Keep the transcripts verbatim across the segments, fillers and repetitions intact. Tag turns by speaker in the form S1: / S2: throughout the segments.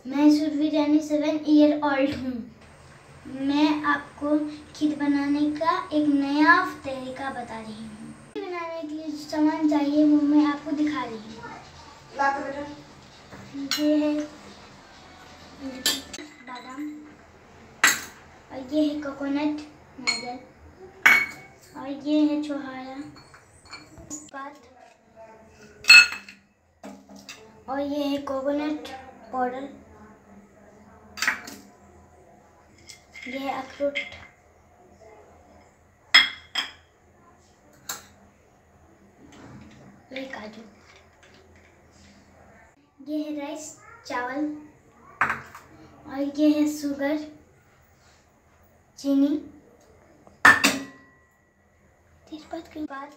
S1: मैं Surabhi Rani seven year old हूँ। मैं आपको खीर बनाने का एक नया तरीका बता रही हूँ। खीर बनाने के लिए जो सामान चाहिए वो मैं आपको दिखा रही हूँ। ये है बादाम और ये है कोकोनट नारियल और ये है छोहारा बात और ये है कोकोनट पाउडर, ये है अखरोट, ये काजू, ये है राइस चावल और ये है शुगर चीनी तेजपात के बाद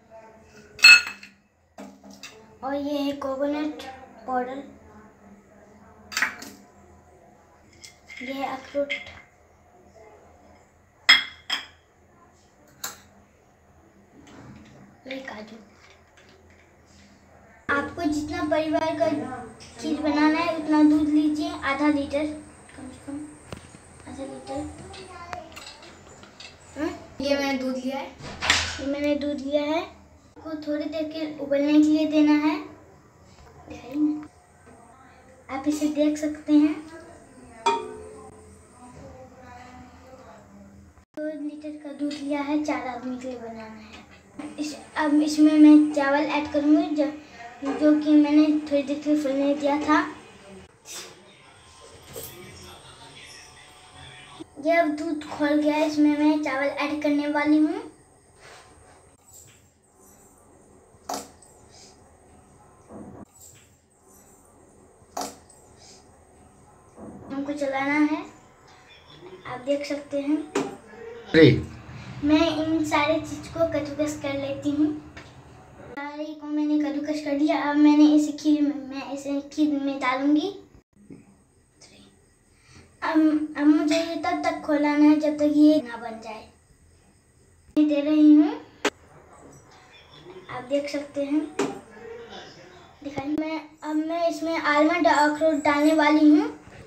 S1: और ये है कोकोनट पाउडर, ये है अखरोट, ये काजू। आपको जितना परिवार का खीर बनाना है उतना दूध लीजिए, आधा लीटर कम से कम आधा लीटर। हाँ?
S2: ये मैंने दूध लिया है
S1: ये मैंने दूध लिया है। को थोड़ी देर के उबलने के लिए देना है। दिखाइए ना, आप इसे देख सकते हैं। दो लीटर का दूध लिया है, चार आदमी के लिए बनाना है। इस अब इसमें मैं चावल ऐड करूँगी जो जो कि मैंने थोड़ी देर के लिए फूलने दिया था। ये अब दूध खोल गया है, इसमें मैं चावल ऐड करने वाली हूँ। हमको चलाना है, आप देख सकते हैं। मैं इन सारे चीज को कद्दूकस कर लेती हूँ। सारे को मैंने कद्दूकस कर लिया। अब मैंने इसे खीर में मैं इसे खीर में डालूंगी। अब अब मुझे ये तब तक खोलाना है जब तक ये ना बन जाए। मैं दे रही हूँ, आप देख सकते हैं। दिखाई मैं अब मैं इसमें आलमंड और अखरोट डालने वाली हूँ।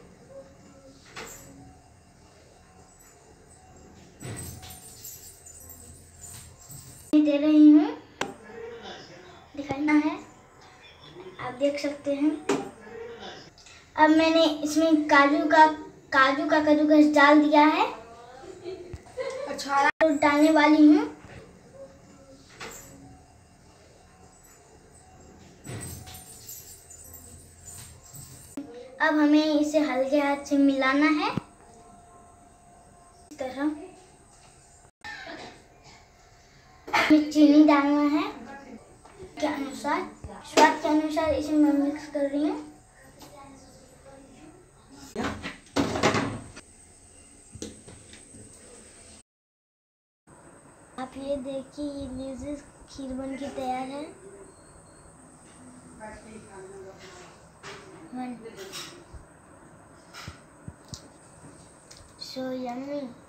S1: दे रही हूँ, दिखाना है, आप देख सकते हैं। अब मैंने इसमें काजू का काजू का कद्दूकस डाल दिया है। अच्छा, डालने वाली हूँ। अब हमें इसे हल्के हाथ से मिलाना है इस तरह। चीनी डालना है के अनुसार, स्वाद के अनुसार इसे मैं मिक्स कर रही हूँ। आप ये देखिए, ये लीजिए खीर बन के तैयार है। So yummy.